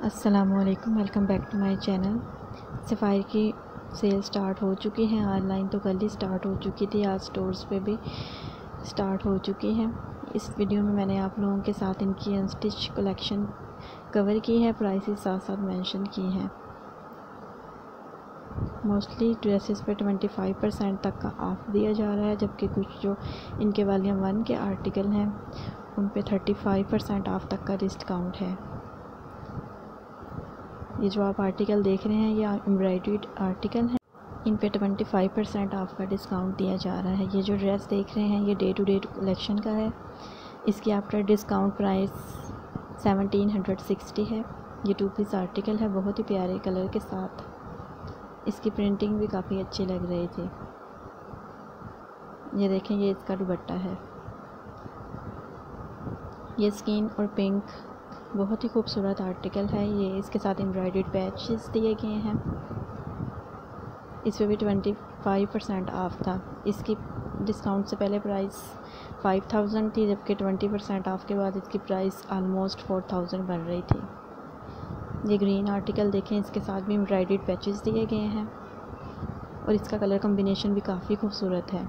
अस्सलामुअलैकुम, welcome back to my channel. Sapphire की sale start हो चुकी है। ऑनलाइन तो कल ही स्टार्ट हो चुकी थी, आज स्टोर्स पे भी स्टार्ट हो चुकी है। इस वीडियो में मैंने आप लोगों के साथ इनकी अनस्टिच कलेक्शन कवर की है, प्राइसेस साथ साथ मेंशन की हैं। मोस्टली ड्रेसेस पे 25% तक का ऑफ़ दिया जा रहा है, जबकि कुछ जो इनके वॉल्यूम 1 के आर्टिकल हैं उन पे 35% ऑफ तक का डिस्काउंट है। ये जो आप आर्टिकल देख रहे हैं ये एम्ब्रॉयडर्ड आर्टिकल है, इन पे 25% ऑफ का डिस्काउंट दिया जा रहा है। ये जो ड्रेस देख रहे हैं ये डे टू डे कलेक्शन का है। इसकी आफ्टर डिस्काउंट प्राइस 1760 है। ये 2 पीस आर्टिकल है, बहुत ही प्यारे कलर के साथ। इसकी प्रिंटिंग भी काफ़ी अच्छी लग रही थी। ये देखें, ये इसका दुपट्टा है। ये स्किन और पिंक बहुत ही खूबसूरत आर्टिकल है। ये इसके साथ एम्ब्रॉयडर्ड पैचेस दिए गए हैं। इस पे भी 25% ऑफ था। इसकी डिस्काउंट से पहले प्राइस 5000 थी, जबकि 20% ऑफ के बाद इसकी प्राइस आलमोस्ट 4000 बन रही थी। ये ग्रीन आर्टिकल देखें, इसके साथ भी एम्ब्रॉयडर्ड पैचेस दिए गए हैं और इसका कलर कॉम्बिनेशन भी काफ़ी खूबसूरत है।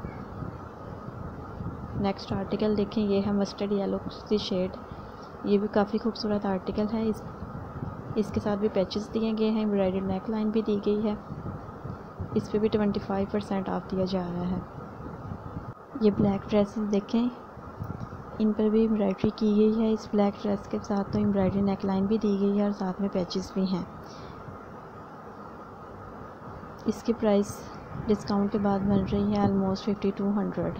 नेक्स्ट आर्टिकल देखें, ये है मस्टर्ड येलो की शेड। ये भी काफ़ी खूबसूरत आर्टिकल है। इसके साथ भी पैचेस दिए गए हैं, एम्ब्रॉयडर्ड नेक लाइन भी दी गई है। इस पे भी 25% ऑफ दिया जा रहा है। ये ब्लैक ड्रेसेस देखें, इन पर भी एम्ब्रॉयडरी की गई है। इस ब्लैक ड्रेस के साथ तो एम्ब्रॉयडरी नेक लाइन भी दी गई है और साथ में पैचेस भी हैं। इसकी प्राइस डिस्काउंट के बाद बन रही है आलमोस्ट 5200।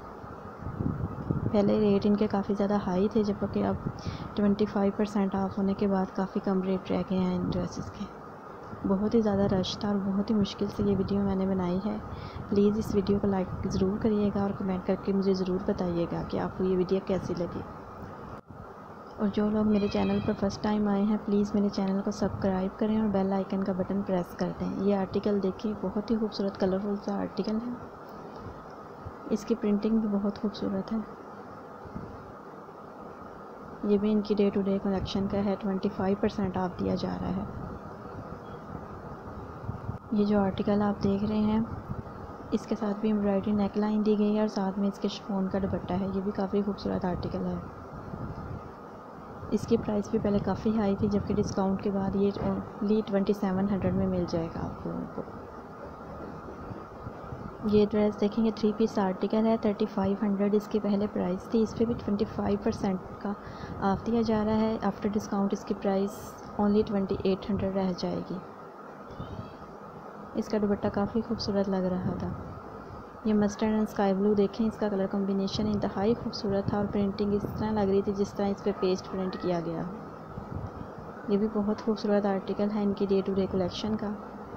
पहले रेट इनके काफ़ी ज़्यादा हाई थे, जबकि अब 25% ऑफ होने के बाद काफ़ी कम रेट रह गए हैं इन ड्रेसेस के। बहुत ही ज़्यादा रश था और बहुत ही मुश्किल से ये वीडियो मैंने बनाई है। प्लीज़ इस वीडियो को लाइक ज़रूर करिएगा और कमेंट करके मुझे ज़रूर बताइएगा कि आपको ये वीडियो कैसी लगी। और जो लोग मेरे चैनल पर फर्स्ट टाइम आए हैं प्लीज़ मेरे चैनल को सब्सक्राइब करें और बेल आइकन का बटन प्रेस कर दें। ये आर्टिकल देखिए, बहुत ही खूबसूरत कलरफुल सा आर्टिकल है। इसकी प्रिंटिंग भी बहुत खूबसूरत है। ये भी इनकी डे टू डे कलेक्शन का है, 25% ऑफ दिया जा रहा है। ये जो आर्टिकल आप देख रहे हैं इसके साथ भी एम्ब्रॉयडरी नेक लाइन दी गई है और साथ में इसके शिफॉन का दुपट्टा है। ये भी काफ़ी खूबसूरत आर्टिकल है। इसकी प्राइस भी पहले काफ़ी हाई थी, जबकि डिस्काउंट के बाद ये ओनली 2700 में मिल जाएगा आप लोगों को। ये ड्रेस देखेंगे, 3 पीस आर्टिकल है, 3500 इसकी पहले प्राइस थी। इस पर भी 25% का ऑफ दिया जा रहा है। आफ्टर डिस्काउंट इसकी प्राइस ओनली 2800 रह जाएगी। इसका दुपट्टा काफ़ी खूबसूरत लग रहा था। ये मस्टर्ड एंड स्काई ब्लू देखें, इसका कलर कॉम्बिनेशन इंतहाई खूबसूरत था और प्रिंटिंग इस तरह लग रही थी जिस तरह इस पर पेस्ट प्रिंट किया गया। ये भी बहुत खूबसूरत आर्टिकल है इनकी डे टू डे कलेक्शन का।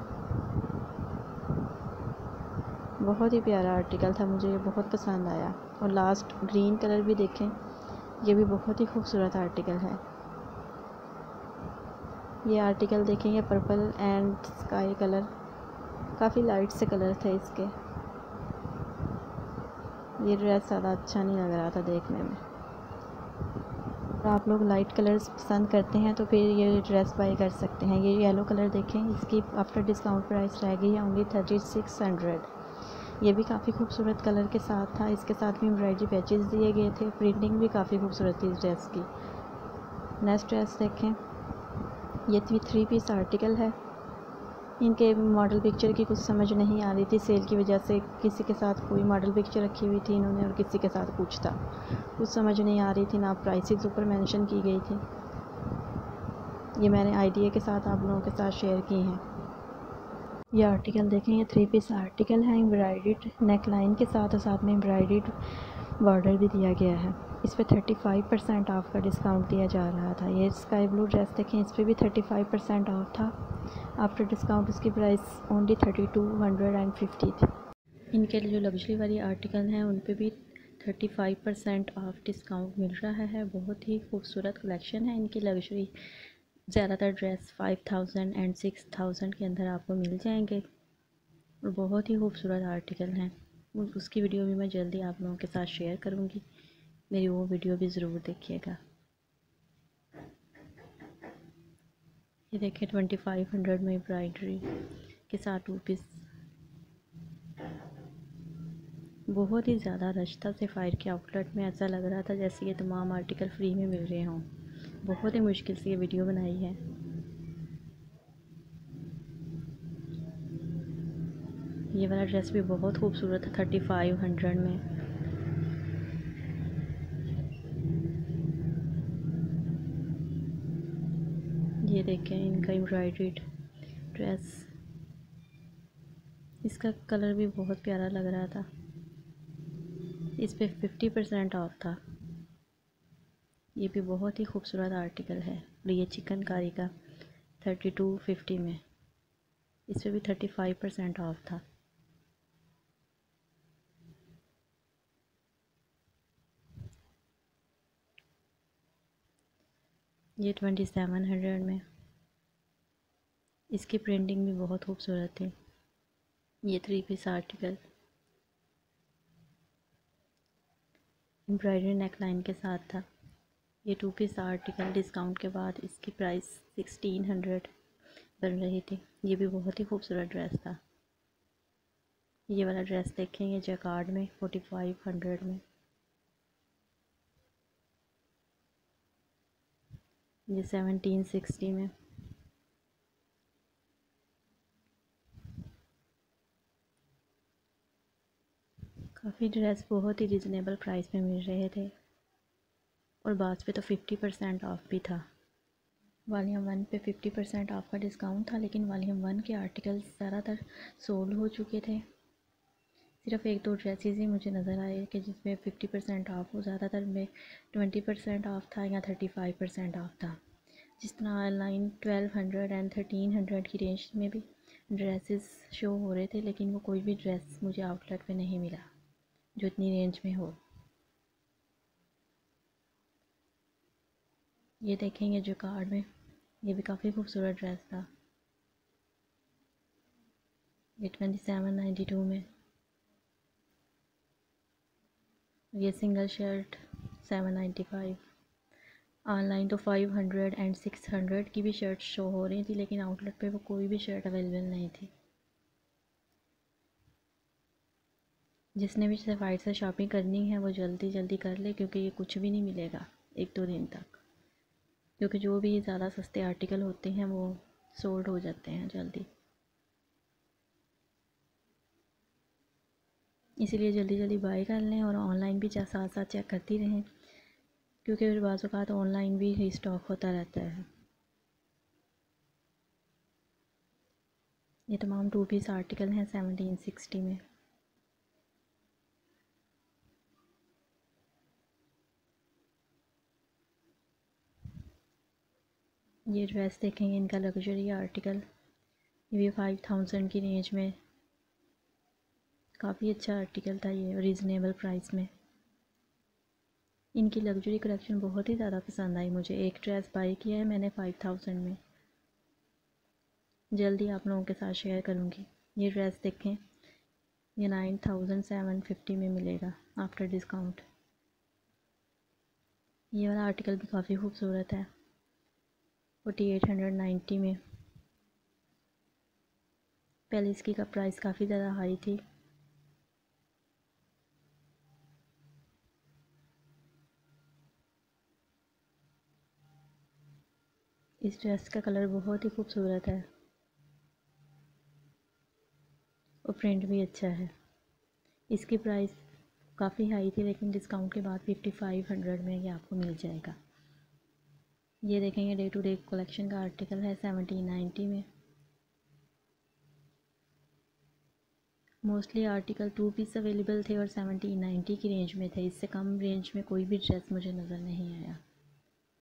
बहुत ही प्यारा आर्टिकल था, मुझे ये बहुत पसंद आया। और लास्ट ग्रीन कलर भी देखें, ये भी बहुत ही खूबसूरत आर्टिकल है। ये आर्टिकल देखें, ये पर्पल एंड स्काई कलर, काफ़ी लाइट से कलर थे इसके। ये ड्रेस ज़्यादा अच्छा नहीं लग रहा था देखने में। और आप लोग लाइट कलर्स पसंद करते हैं तो फिर ये ड्रेस बाई कर सकते हैं। ये येलो कलर देखें, इसकी आफ्टर डिस्काउंट प्राइस रह गई है ओनली 3600। ये भी काफ़ी खूबसूरत कलर के साथ था। इसके साथ भी एम्ब्रॉयडरी पैचेस दिए गए थे। प्रिंटिंग भी काफ़ी खूबसूरत थी इस ड्रेस की। नेक्स्ट ड्रेस देखें, ये 3 पीस आर्टिकल है। इनके मॉडल पिक्चर की कुछ समझ नहीं आ रही थी, सेल की वजह से किसी के साथ कोई मॉडल पिक्चर रखी हुई थी इन्होंने और किसी के साथ कुछ था, कुछ समझ नहीं आ रही थी, ना प्राइसेस ऊपर मेंशन की गई थी। ये मैंने आइडिया के साथ आप लोगों के साथ शेयर की हैं। ये आर्टिकल देखें, ये 3 पीस आर्टिकल है, एम्ब्रॉयडर्ड नेक लाइन के साथ और साथ में एम्ब्रॉयडर्ड बॉर्डर भी दिया गया है। इस पर 35% ऑफ का डिस्काउंट दिया जा रहा था। ये स्काई ब्लू ड्रेस देखें, इस पर भी 35% ऑफ था। आफ्टर डिस्काउंट इसकी प्राइस ओनली 3250 थी। इनके जो लग्जरी वाली आर्टिकल हैं उन पे भी 35% ऑफ डिस्काउंट मिल रहा है। बहुत ही खूबसूरत कलेक्शन है इनकी लग्जरी। ज़्यादातर ड्रेस 5000 एंड 6000 के अंदर आपको मिल जाएंगे और बहुत ही खूबसूरत आर्टिकल हैं। उसकी वीडियो भी मैं जल्दी आप लोगों के साथ शेयर करूँगी, मेरी वो वीडियो भी ज़रूर देखिएगा। ये देखिए 2500 में एम्ब्रॉयडरी के साथ 2 पीस। बहुत ही ज़्यादा रश था सफ़ायर के आउटलेट में, ऐसा लग रहा था जैसे ये तमाम आर्टिकल फ्री में मिल रहे हों। बहुत ही मुश्किल से ये वीडियो बनाई है। ये वाला ड्रेस भी बहुत खूबसूरत है 3500 में। ये देखें इनका एम्ब्रॉयडर्ड ड्रेस, इसका कलर भी बहुत प्यारा लग रहा था। इस पे 50% ऑफ था। ये भी बहुत ही खूबसूरत आर्टिकल है और ये चिकनकारी का 3250 में। इस पे भी 35% ऑफ था। ये 2700 में। इसकी प्रिंटिंग भी बहुत खूबसूरत थी। ये 3 पीस आर्टिकल एम्ब्रॉयडरी नेकलाइन के साथ था। ये 2 पीस आर्टिकल डिस्काउंट के बाद इसकी प्राइस 1600 बन रही थी। ये भी बहुत ही खूबसूरत ड्रेस था। ये वाला ड्रेस देखें, ये जैकार्ड में 4500 में। ये 1760 में। काफ़ी ड्रेस बहुत ही रिजनेबल प्राइस में मिल रहे थे और बाद पे तो 50% ऑफ भी था। वॉल्यूम 1 पे 50% ऑफ का डिस्काउंट था, लेकिन वॉल्यूम 1 के आर्टिकल्स ज़्यादातर सोल्ड हो चुके थे। सिर्फ 1-2 ड्रेसेस ही मुझे नज़र आए कि जिसमें 50% ऑफ हो। ज़्यादातर में 20% ऑफ था या 35% ऑफ था। जिस तरह ऑनलाइन 1200 एंड 1300 की रेंज में भी ड्रेसेस शो हो रहे थे, लेकिन वो कोई भी ड्रेस मुझे आउटलेट पे नहीं मिला जो इतनी रेंज में हो। ये देखेंगे जो कार्ड में, ये भी काफ़ी खूबसूरत ड्रेस था। ये 2792 में। ये सिंगल शर्ट 795। ऑनलाइन तो 500 एंड 600 की भी शर्ट शो हो रही थी, लेकिन आउटलेट पे वो कोई भी शर्ट अवेलेबल नहीं थी। जिसने भी सफ़ायर से शॉपिंग करनी है वो जल्दी जल्दी कर ले, क्योंकि ये कुछ भी नहीं मिलेगा 1-2 दिन तक, क्योंकि जो भी ज़्यादा सस्ते आर्टिकल होते हैं वो सोल्ड हो जाते हैं जल्दी। इसीलिए जल्दी जल्दी बाय कर लें और ऑनलाइन भी साथ साथ चेक करती रहें, क्योंकि फिर बाज़ औक़ात ऑनलाइन भी रीस्टॉक होता रहता है। ये तमाम 2 पीस आर्टिकल हैं 1760 में। ये ड्रेस देखेंगे, इनका लग्जरी आर्टिकल, ये भी 5000 की रेंज में। काफ़ी अच्छा आर्टिकल था ये, रीज़नेबल प्राइस में। इनकी लग्जरी कलेक्शन बहुत ही ज़्यादा पसंद आई मुझे। एक ड्रेस बाई किया है मैंने 5000 में, जल्दी आप लोगों के साथ शेयर करूँगी। ये ड्रेस देखें, ये 9750 में मिलेगा आफ्टर डिस्काउंट। ये वाला आर्टिकल भी काफ़ी खूबसूरत है 4890 में। पहले इसकी का प्राइस काफ़ी ज़्यादा हाई थी। इस ड्रेस का कलर बहुत ही खूबसूरत है और प्रिंट भी अच्छा है। इसकी प्राइस काफ़ी हाई थी, लेकिन डिस्काउंट के बाद 5500 में ये आपको मिल जाएगा। ये देखेंगे डे टू डे कलेक्शन का आर्टिकल है 1790 में। मोस्टली आर्टिकल 2 पीस अवेलेबल थे और 1790 की रेंज में थे। इससे कम रेंज में कोई भी ड्रेस मुझे नज़र नहीं आया।